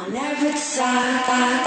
on every side.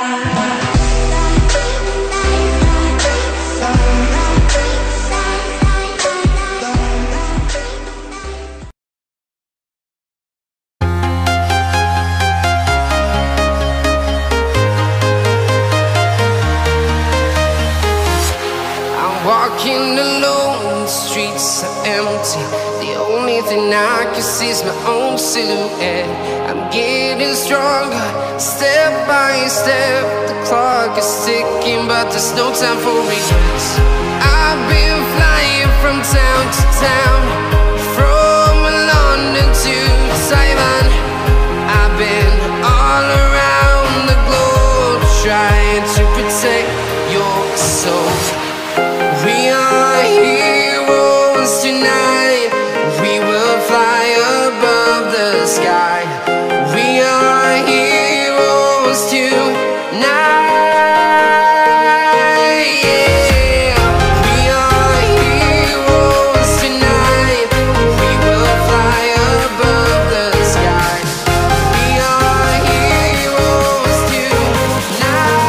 Walking alone, the streets are empty. The only thing I can see is my own silhouette. I'm getting stronger, step by step. The clock is ticking, but there's no time for regrets. I've been flying from town to town, from London to Taiwan. I've been all around the globe, trying to protect your soul. We are heroes tonight. We will fly above the sky. We are heroes tonight. Yeah. We are heroes tonight. We will fly above the sky. We are heroes tonight.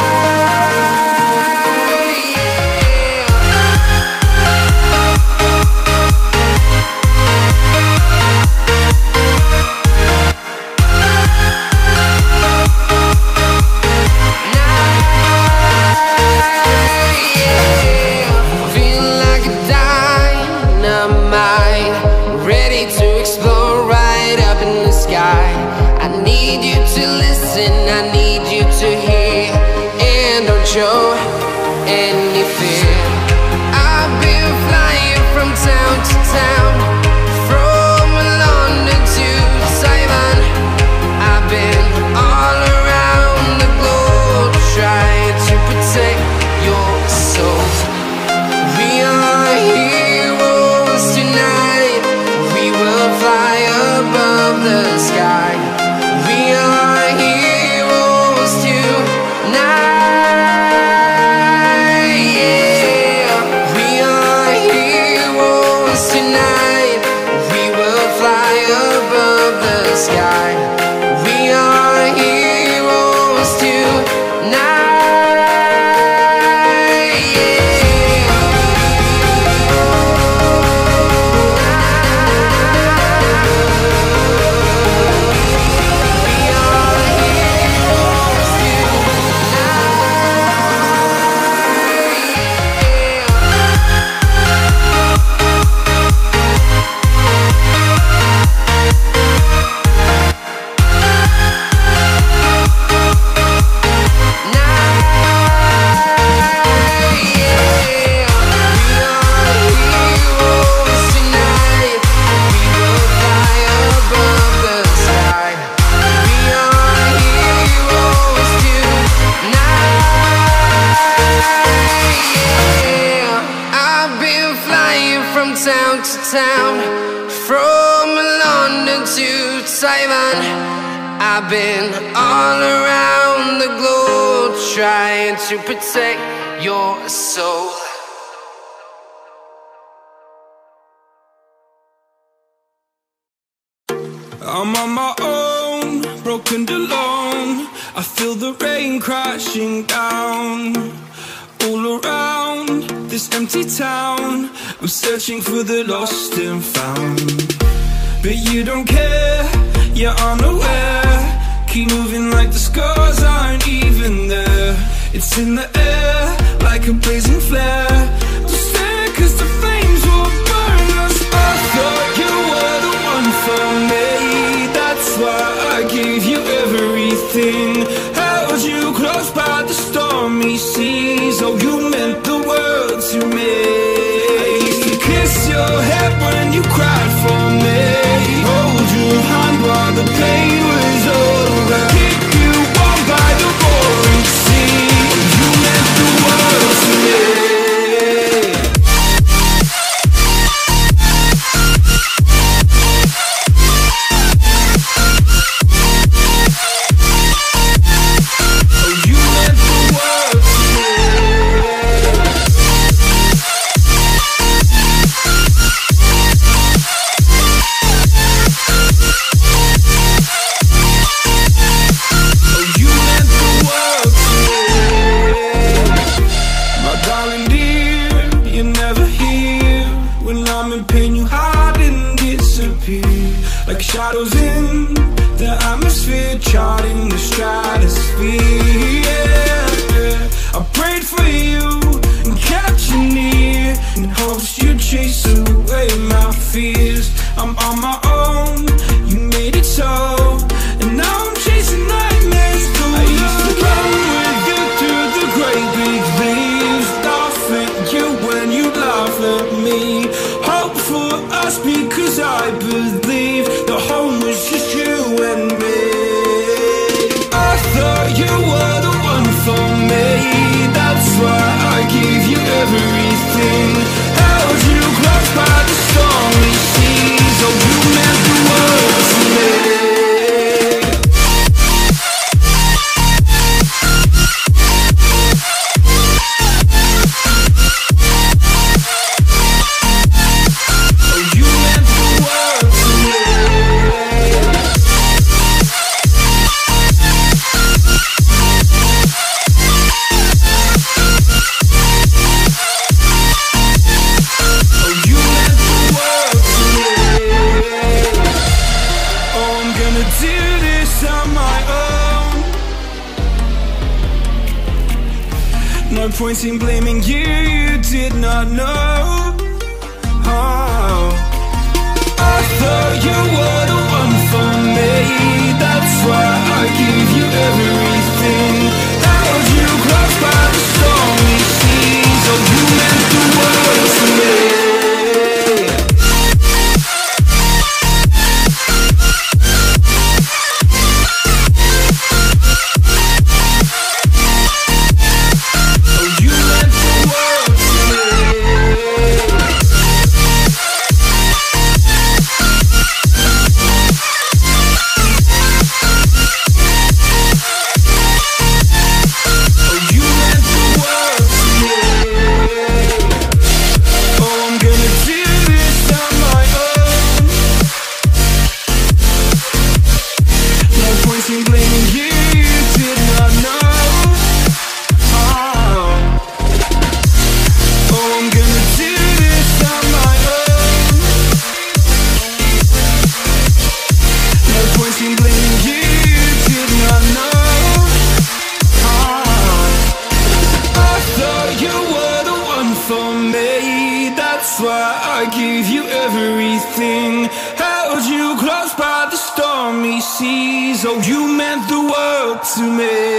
I need you to hear and don't show any fear. I've been flying from town to town, from London to Taiwan. I've been all around the globe, trying to protect your soul. We are heroes tonight. We will fly above the sky. We are heroes tonight. Yeah. We are heroes tonight. We will fly above the sky. We are heroes tonight. Town to town, from London to Taiwan. I've been all around the globe, trying to protect your soul. I'm on my own, broken and alone. I feel the rain crashing down all around this empty town. I'm searching for the lost and found, but you don't care, you're unaware. Keep moving like the scars aren't even there. It's in the air like a blazing flare. Don't stare cause the flames will burn us. I thought you were the one for me. That's why I gave you everything. Held you close by the stormy seas. Oh, you meant the world to me. I used to kiss your head when you cried for me. Hold your hand while the pain was over. Keep you warm by the roaring sea. You meant the world to me. Oh, you meant the world to me. out in the stratosphere. Yeah. I prayed for you and kept you near in hopes you'd chase away my fears. I'm on my own, you made it so, and now I'm chasing nightmares too. I used to run with you through the great big leaves, laugh at you when you laugh at me. Hope for us because I believe the home was just you and me. I thought you were the one for me, that's why I gave you everything. Held you close by the stormy seas, oh you meant the world to me. No point in blaming you, you did not know. Oh. I thought you were the one for me, that's why I gave you everything. Held you close by the stormy seas, oh you meant the world to me. Oh, you meant the world to me.